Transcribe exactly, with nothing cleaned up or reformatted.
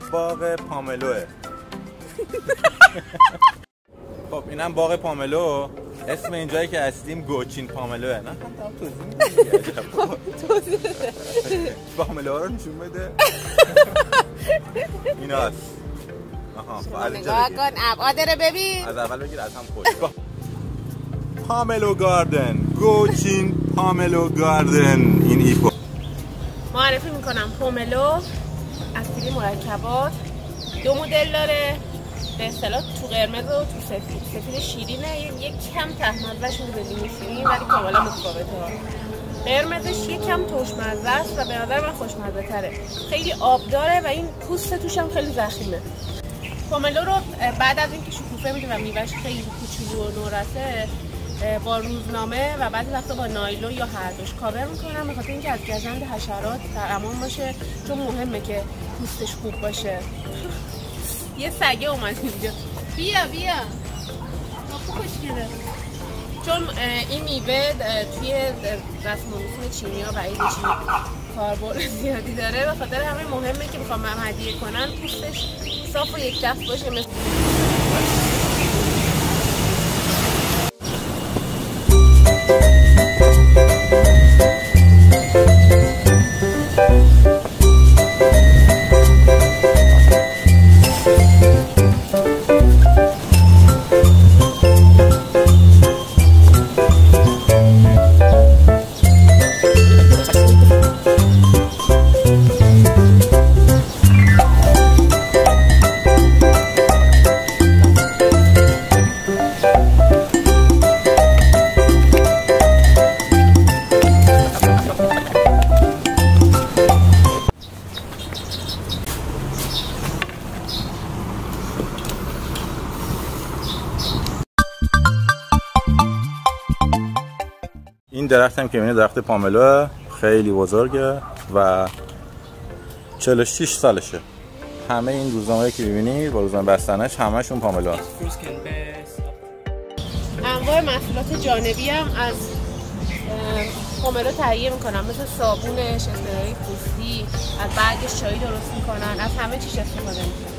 باغ پاملوه. خب اینم باغ پاملو. اسم این جایی که هستیم گوچین پاملوه. نه هم توضیح میدی. پاملو رو نشون بده. ایناست. آها نگاه کن ابعاد رو ببین. از اول بگیر از هم خوش. پاملو گاردن، گوچین پاملو گاردن. این ایپو معرفی میکنم. پاملو از تیری مرکبات دو مدل داره، به اصطلاح تو قرمز و تو سفید. سفید شیرینه، یک کم ته‌مزه‌ش میده لیموسینی ولی کاملا متفاوته. قرمزش یک کم ترشمزه است و به نظر من خوشمزه تره. خیلی آب داره و این پوست توش هم خیلی ضخیمه. پاملو رو بعد از اینکه شکوفه میده و میوهش خیلی کوچولو و نورسه با روزنامه و بعضی وقتا با نایلون یا هر دوش کاور میکنم، به خاطر اینکه از گزند حشرات در امان باشه، چون مهمه که پوستش خوب باشه. یه سگه اومد اینجا. بیا بیا خوب خوشگله. چون این میوه توی رسم چینی ها و عید چینی کاربرد زیادی داره، به خاطر همه مهمه که بخوام هم هدیه کنن پوستش صاف و یک دست باشه. مثل این درخت هم که میبینید درخت پاملوه، خیلی بزرگه و چهل و شش سالشه. همه این روزنامه‌ای که میبینید با روزنامه بستنش همشون پاملو هست. انواع محصولات جانبی هم از پاملو تهیه میکنن، مثل صابونش، اسپری پوستی، از برگش چای درست میکنن، از همه چیز استفاده میکنن.